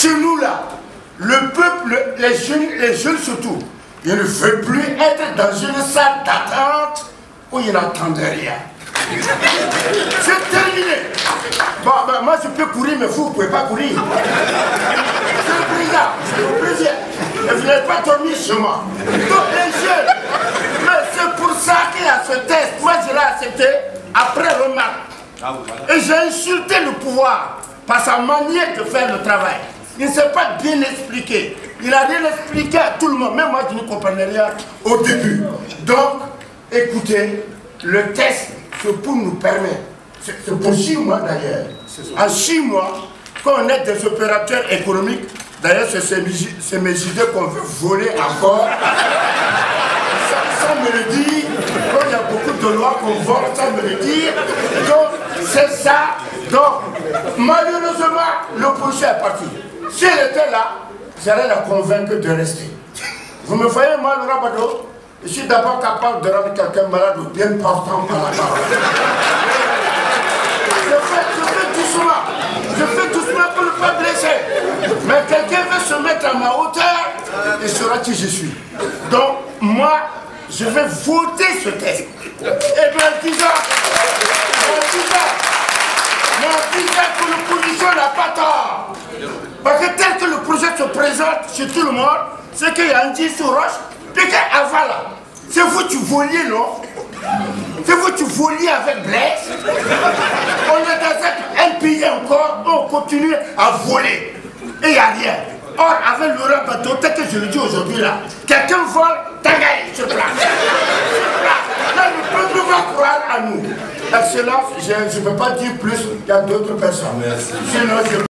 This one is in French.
Chez nous là, le peuple, les jeunes surtout, ils ne veulent plus être dans une salle d'attente où ils n'entendent rien. C'est terminé. Bon, ben, moi je peux courir, mais vous ne pouvez pas courir. C'est le président, et vous n'avez pas dormi chez moi. Donc les jeunes, mais c'est pour ça qu'il y a ce test. Moi je l'ai accepté après remarque. Et j'ai insulté le pouvoir par sa manière de faire le travail. Il ne s'est pas bien expliqué. Il a rien expliqué à tout le monde. Même moi, je ne comprenais rien au début. Donc, écoutez, le test, c'est pour nous permettre. C'est pour 6 mois d'ailleurs. En 6 mois, quand on est des opérateurs économiques, d'ailleurs, c'est mes idées qu'on veut voler encore. Ça me le dit. Quand il y a beaucoup de lois qu'on vole, ça me le dit. Donc, c'est ça. Donc, malheureusement, le projet est parti. Si elle était là, j'allais la convaincre de rester. Vous me voyez, moi, le Rabado, je suis d'abord capable de rendre quelqu'un malade ou bien portant par la parole. Je fais doucement pour ne pas blesser. Mais quelqu'un veut se mettre à ma hauteur, il saura qui je suis. Donc, moi, je vais voter ce texte. Et bien, disant que l'opposition n'a pas tort. Parce que tel que le projet se présente chez tout le monde, c'est qu'il y a un 10 sur roche, puis qu'avant là, c'est vous qui voliez, non? C'est vous qui voliez avec Blaise. On est dans un pays encore, on continue à voler. Et il n'y a rien. Or, avec Laurent Gbagbo, tel que je le dis aujourd'hui là, quelqu'un vole, Tangaï se place. Là, le peuple va croire à nous. Excellence, je ne peux pas dire plus, il y a d'autres personnes. Merci. Sinon,